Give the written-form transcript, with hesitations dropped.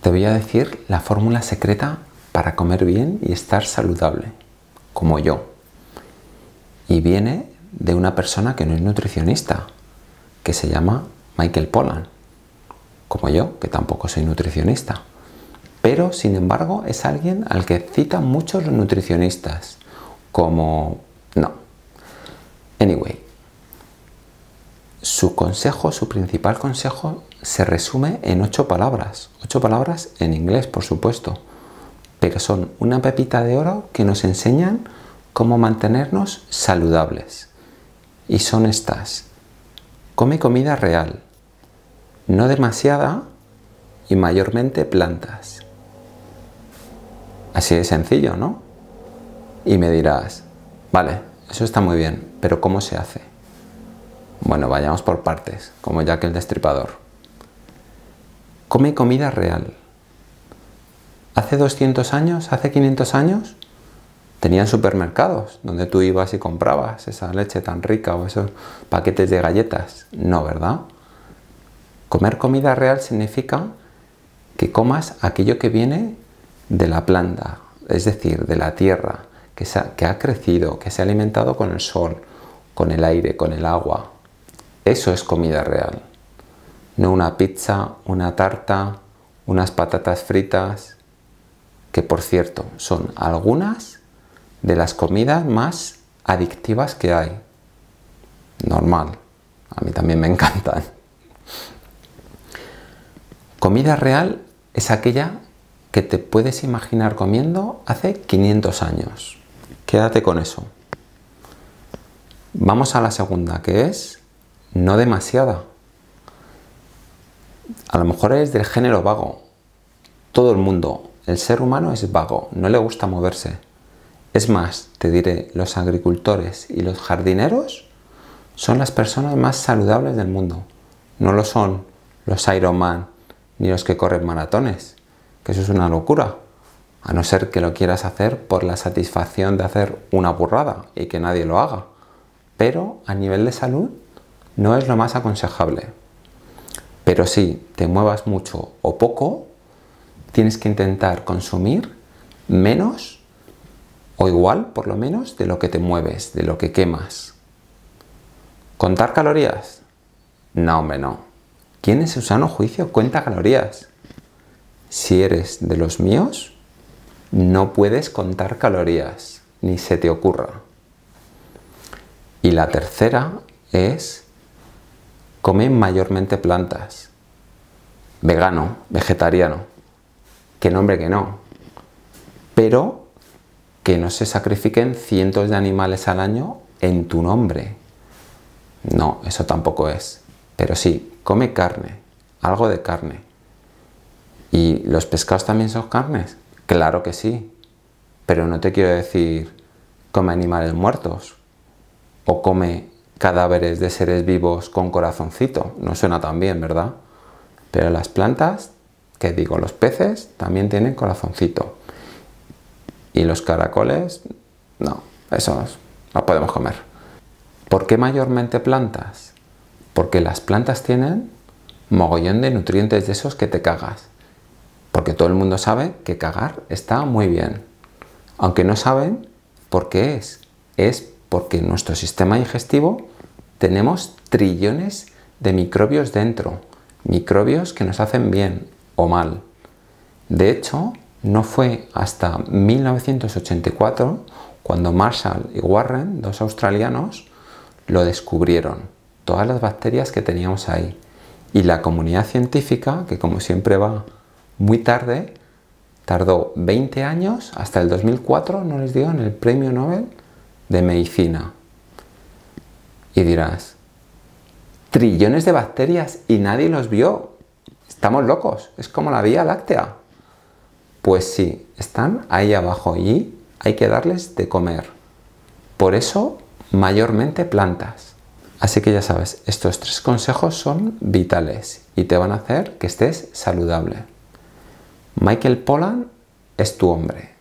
Te voy a decir la fórmula secreta para comer bien y estar saludable, como yo. Y viene de una persona que no es nutricionista, que se llama Michael Pollan, como yo, que tampoco soy nutricionista. Pero, sin embargo, es alguien al que citan muchos los nutricionistas, como... no. Anyway, su consejo, su principal consejo, se resume en 8 palabras. 8 palabras en inglés, por supuesto. Pero son una pepita de oro que nos enseñan cómo mantenernos saludables. Y son estas. Come comida real, no demasiada y mayormente plantas. Así de sencillo, ¿no? Y me dirás, vale, eso está muy bien, pero ¿cómo se hace? Bueno, vayamos por partes, como Jack el Destripador. Come comida real. Hace 200 años, hace 500 años, tenían supermercados donde tú ibas y comprabas esa leche tan rica o esos paquetes de galletas. No, ¿verdad? Comer comida real significa que comas aquello que viene de la planta, es decir, de la tierra, que ha crecido, que se ha alimentado con el sol, con el aire, con el agua. Eso es comida real. No una pizza, una tarta, unas patatas fritas, que por cierto son algunas de las comidas más adictivas que hay. Normal, a mí también me encantan. Comida real es aquella que te puedes imaginar comiendo hace 500 años. Quédate con eso. Vamos a la segunda, que es no demasiada. A lo mejor es del género vago. Todo el mundo, el ser humano es vago, no le gusta moverse. Es más, te diré, los agricultores y los jardineros son las personas más saludables del mundo. No lo son los Ironman ni los que corren maratones, que eso es una locura. A no ser que lo quieras hacer por la satisfacción de hacer una burrada y que nadie lo haga. Pero a nivel de salud no es lo más aconsejable. Pero si te muevas mucho o poco, tienes que intentar consumir menos o igual, por lo menos, de lo que te mueves, de lo que quemas. ¿Contar calorías? No, hombre, no. ¿Quién en su sano juicio cuenta calorías? Si eres de los míos, no puedes contar calorías, ni se te ocurra. Y la tercera es come mayormente plantas. Vegano, vegetariano. Que nombre que no. Pero que no se sacrifiquen cientos de animales al año en tu nombre. No, eso tampoco es. Pero sí, come carne, algo de carne. ¿Y los pescados también son carnes? Claro que sí. Pero no te quiero decir come animales muertos o come cadáveres de seres vivos con corazoncito. No suena tan bien, ¿verdad? Pero las plantas, que digo, los peces también tienen corazoncito. Y los caracoles, no, esos no podemos comer. ¿Por qué mayormente plantas? Porque las plantas tienen mogollón de nutrientes de esos que te cagas. Porque todo el mundo sabe que cagar está muy bien. Aunque no saben por qué es. Es porque en nuestro sistema digestivo tenemos trillones de microbios dentro. Microbios que nos hacen bien o mal. De hecho, no fue hasta 1984 cuando Marshall y Warren, dos australianos, lo descubrieron. Todas las bacterias que teníamos ahí. Y la comunidad científica, que como siempre va muy tarde, tardó 20 años, hasta el 2004 no les dieron el premio Nobel de Medicina. Y dirás, trillones de bacterias y nadie los vio. Estamos locos, es como la Vía Láctea. Pues sí, están ahí abajo y hay que darles de comer. Por eso, mayormente plantas. Así que ya sabes, estos 3 consejos son vitales y te van a hacer que estés saludable. Michael Pollan es tu hombre.